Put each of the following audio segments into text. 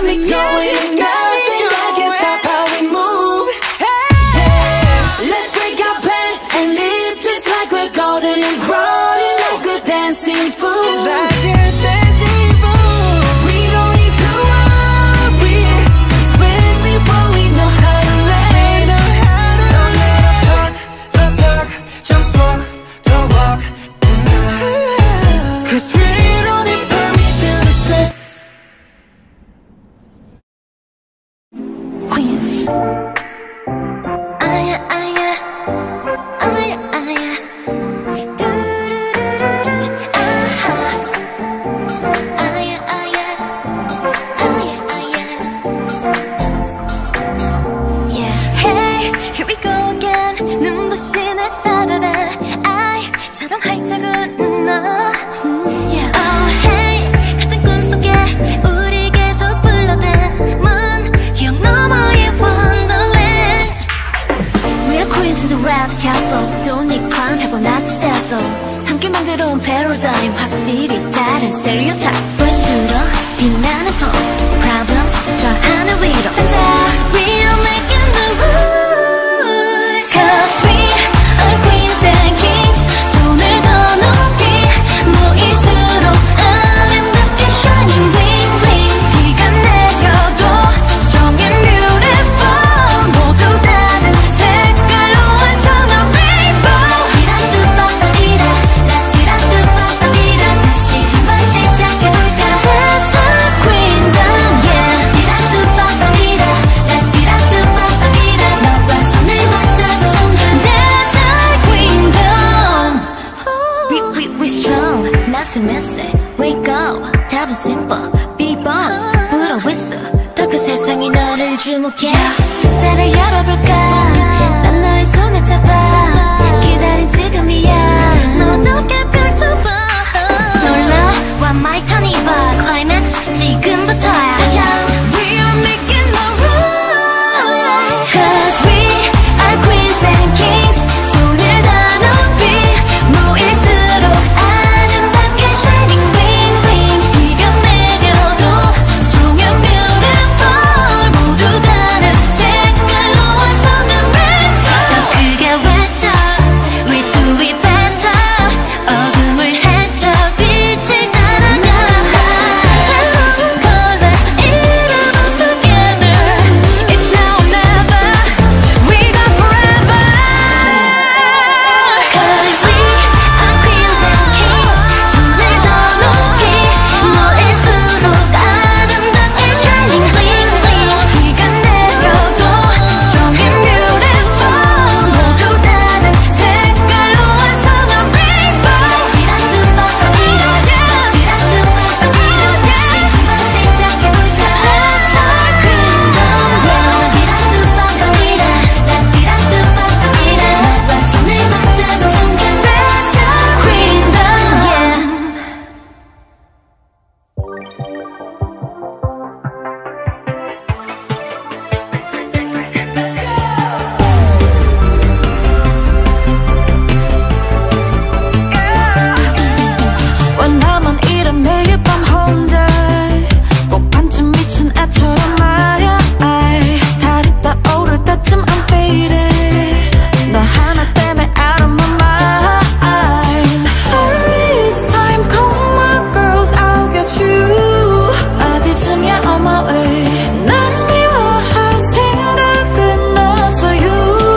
got me going. Nothing I can stop how we move. Yeah, let's break our pants and live just like we're golden and crawling like we're dancing fools. Like we're dancing fools. We don't need to worry, 'cause when we fall we know how to land. Don't let the talk, just walk the walk tonight. 'Cause we don't need permission to this. Queens. Aya, aya, aya, aya. Do-do-do-do-do. Aha. Aya, aya, aya, aya. Yeah. Hey, here we go again. 눈부신 햇살아래. 아이처럼 활짝 웃는 너. Yeah. Oh, hey, 같은 꿈속에 우리 계속 불러대. 먼 기억 너머의 wonderland. We're queens in the red castle. Don't need crown, 해본 나트 에저. 함께 만들어 온 paradigm. 확실히 다른 stereotype. 볼수록 빛나는 pose. Problems 저 하늘 위로 던져. We are making the rules. 'Cause we are queens and kings. 손을 더 높이 모일수록 아름답게 shining bling bling. 비가 내려도 strong and beautiful. 모두 다른 색깔로 완성한 rainbow. 디라뚜빠빠디라 라디라뚜빠빠디라 다시 한번 시작해볼까. That's our queendom, yeah. 디라뚜빠빠디라 라디라뚜빠빠디라 너와 손을 맞잡은 순간. That's our queendom. We strong, nothing missing. Wake up, 답은 simple. Be boss, 불어 whistle. 더 큰 세상이 너를 주목해. 축제를 열어볼까. 난 너의 손을 잡아. 기다린 지금이야. 너도 꽤 펼쳐봐. 놀라와 my carnival climax 지금부터야. We are making the rules. 'Cause we are queens and kings. 손을 더 높이 모일수록 아름답게 shining bling bling. 비가 내려도 strong and beautiful. 모두 다른 색깔로 완성한 rainbow. 더 크게 외쳐 We do it better. 어둠을 헤쳐 빛을 따라가. 새로운 color 이름은 together. It's now or never. We got forever. 'Cause we are queens and kings. 손을 더 높이 모일수록 아름답게 shining bling bling. 비가 내려도 strong and beautiful. 모두 다른 색깔로 완성한 rainbow. 디라뚜빠빠디라 디라뚜빠빠디라 다시 한번 시작해볼까. That's our queendom, yeah. 디라뚜빠빠디라 라디라뚜빠빠디라 너와 손을 맞잡은 순간. That's our queendom, yeah. 왜 나만 이래 매일 밤 혼자 꼭 반쯤 미친 애처럼 말야. 달이 떠오를 때쯤 I'm faded. 너 하나 때문에 out of my mind. Hurry, it's time to call my girls, I'll get you. 어디쯤이야 on my way. 날 미워할 생각은 없어요.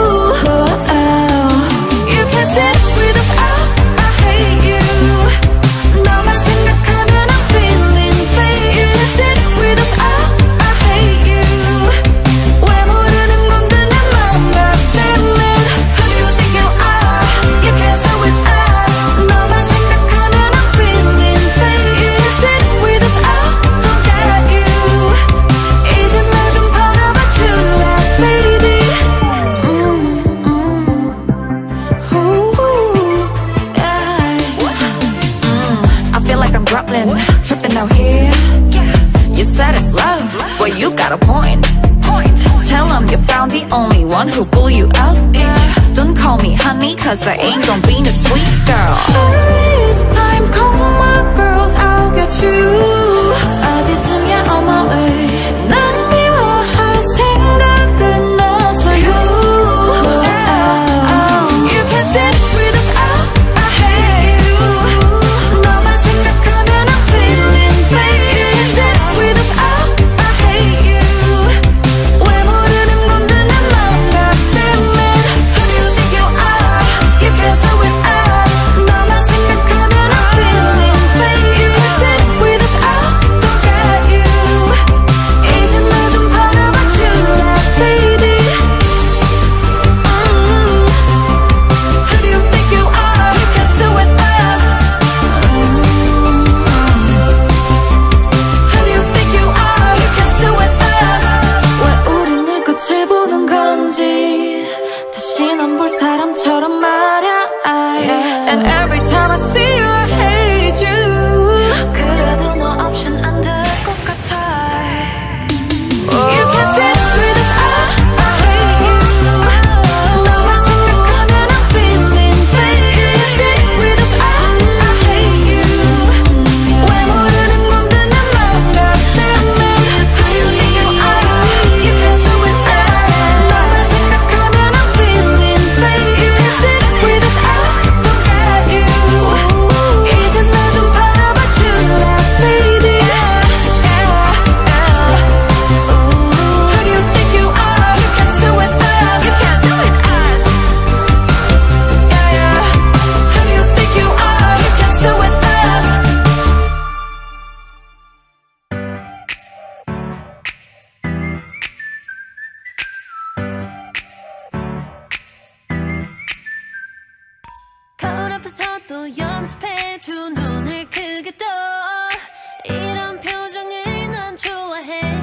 You can sit with us out, I hate you. 너만 생각하면 I'm feeling fake. You can sit with us out, I hate you. 왜 모르는 건데 내 맘 같으면 Who do you think you are? You can't sit with us. 너만 생각하면 I'm feeling fake. You can sit with us out, don't get you. 이제 날 좀 바라봐 줄래, baby. Ooh, yeah. I feel like I'm Brooklyn, tripping out here. You said it's love, well you got a point. Tell them you found the only one who pull you out. Don't call me honey, 'cause I ain't gon' be no sweet girl. Hurry, it's time to call my girls, I'll get you. 어디쯤이야 on my way. 다시 넌 볼 사람처럼 말야 And every time I see you I hate you 그래도 너 없인 안 될 것 같아 You can sit with us I hate you 너만 생각하면 I'm feeling pain You can sit with us I hate you 왜 모르는 놈들 내 맘 같다며 You can sit with us 너만 생각하면 I'm feeling pain You can sit with us I don't got you 이제 나 좀 바라봐 줄래 baby Who do you think you are? You can sit with us You can sit with us Who do you think you are? You can sit with us 거울 앞에서도 연습해 두 눈을 크게 떠 이런 표정을 난 좋아해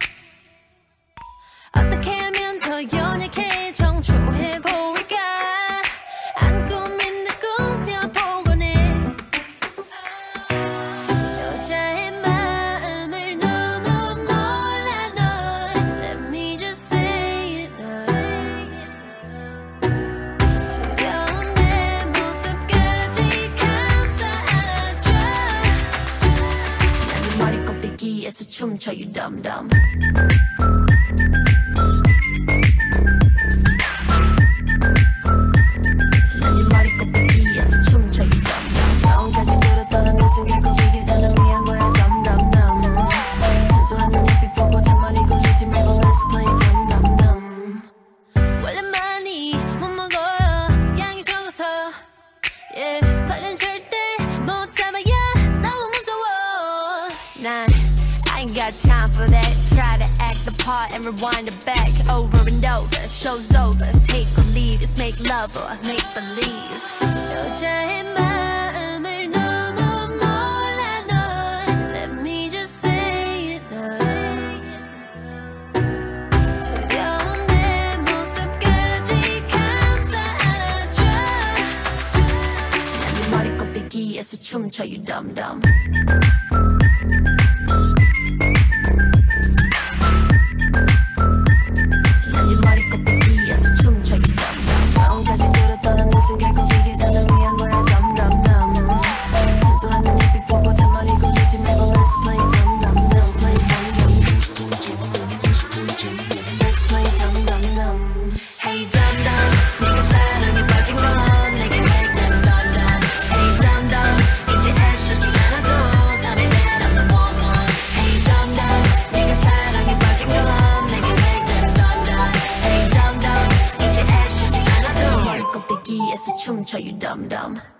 어떻게 하면 더 연약해 정초해 보일까 안 꾸민 듯 꾸며보곤 해 여자의 마음을 너무 몰라 널 Let me just say it 차가운 내 모습까지 감싸 안아줘 난 네 머리 꼭대기에서 춤춰 you dumb dumb 난 네 머리 꼭대기에서 춤춰 you dumb dumb 마음까지 끌었던 내 숨길 고비게 되는 위한 거야 dumb dumb dumb 순수한 내 눈빛 보고 잔머리 굴리지 말고 let's play dumb dumb dumb 원래 많이 못 먹어요 양이 적어서 yeah 발은 절대 못 잡아요 너무 무서워 난 I ain't got time for that try to act the part and rewind it back over and over show's over take or leave it's make love or make believe 여자의 마음을 너무 몰라 널 Let me just say it 차가운 내 모습까지 감싸 안아줘 난 네 머리 꼭대기에서 춤춰 you dumb dumb 난 네 머리 꼭대기에서 춤춰 you dumb dumb 마음까지 끌었던 내 숨길 고비게 되는 위한 거야 dumb dumb dumb 순수한 내 눈빛 보고 잔머리 굴리지 말고 let's play dumb dumb let's play dumb dumb Let's play dumb dumb dumb Hey dumb dumb 네가 사랑에 빠진 건 내게 왜 그래 dumb dumb Hey dumb dumb 이제 애쓰지 않아도 Tell me that I'm the one one Hey dumb dumb 네가 사랑에 빠진 건 내게 왜 그래 dumb dumb Hey dumb dumb 이제 애쓰지 않아도 머리 꼭대기에서 춤춰 you dumb dumb